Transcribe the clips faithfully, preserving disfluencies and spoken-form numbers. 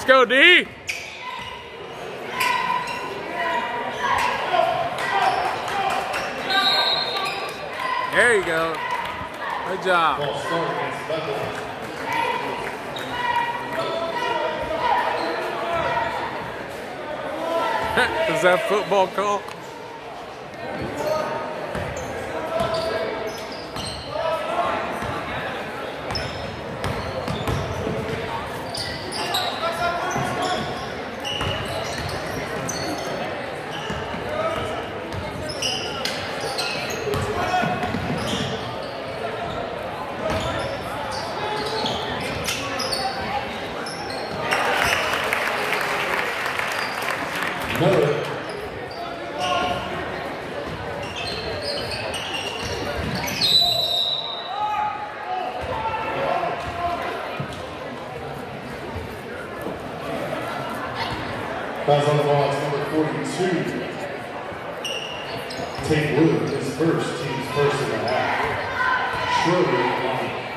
go, D. There you go. Good job. Is that football call? Miller. Fouls on the ball, it's number forty-two. Tate Wood, his first, team's first in the half. Schroeder.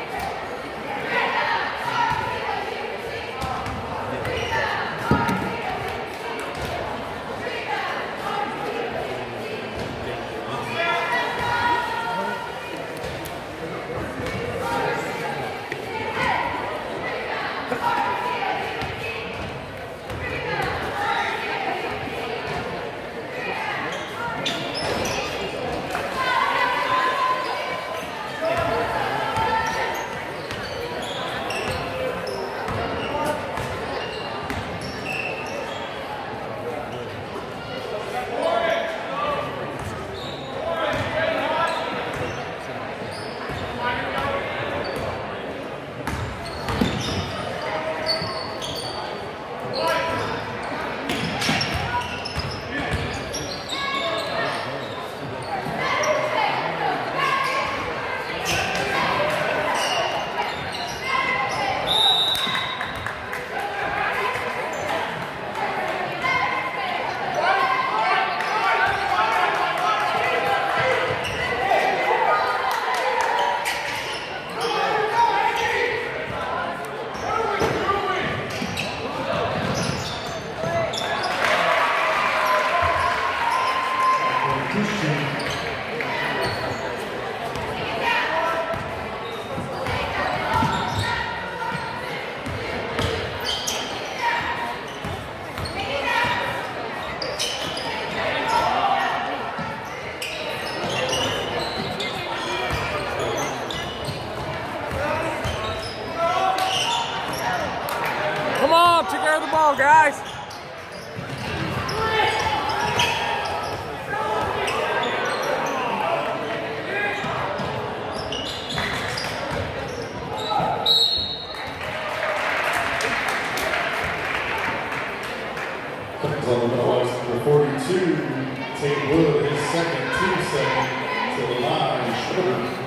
Come on, take care of the ball, guys. Number forty-two, Tate Wood, his second, two second to the line.